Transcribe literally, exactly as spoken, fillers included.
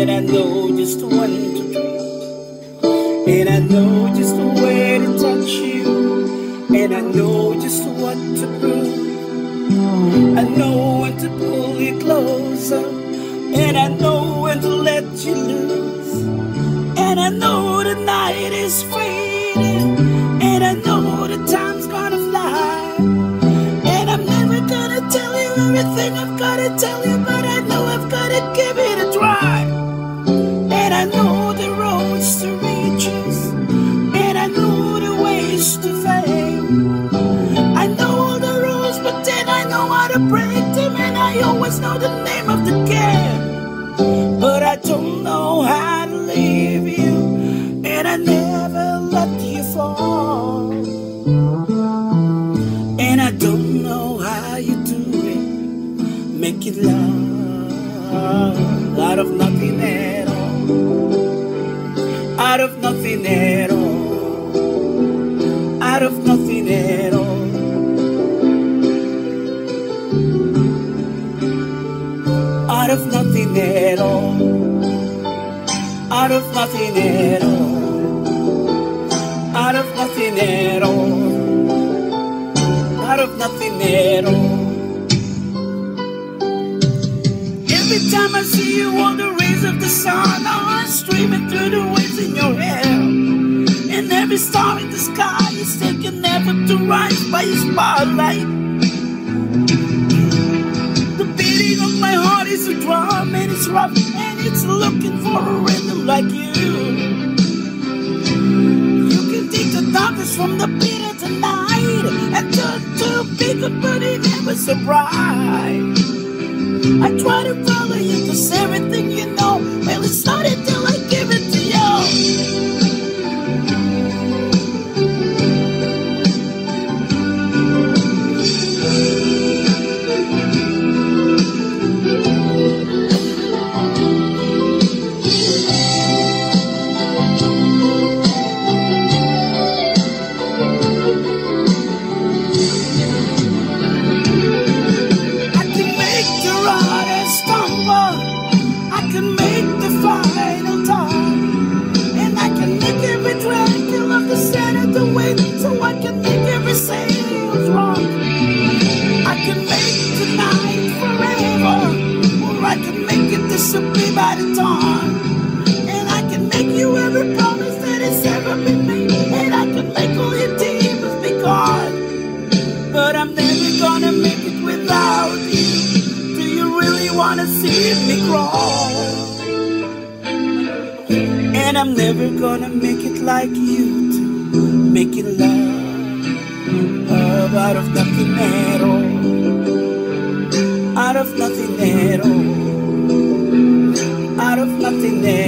And I know just when to dream, and I know just where to touch you, and I know just what to prove. I know when to pull you closer, and I know when to let you loose. And I know the night is fading, and I know the time's gonna fly. And I'm never gonna tell you everything I've gotta tell you, but I know I've gotta give it a try. And I know the roads to riches, and I know the ways to fame. I know all the rules, but then I know how to break them, and I always know the name of the game. But I don't know how to leave you, and I never let you fall. And I don't know how you do it, making love out of nothing at all, out of nothing at all, out of nothing at all. Out of nothing at all, out of nothing at all, out of nothing at all, out of nothing at all. Every time I see you on the rays of the sun, are streaming through the waves in your hair. And every star in the sky is taking never to rise by your spotlight. Of my heart is a drum, and it's rough, and it's looking for a rhythm like you. You can take the darkness from the bitter tonight and turn to bigger, but it never so bright. I try to follow you, cause everything you know, well, it's not until I give it to you. So I can make every sail's rock. I can make tonight forever, or I can make it disappear by the dawn. And I can make you every promise that has ever been made, and I can make all your demons be gone. But I'm never gonna make it without you. Do you really wanna see me crawl? And I'm never gonna make it like you do, making love, love out of nothing at all, out of nothing at all, out of nothing at all.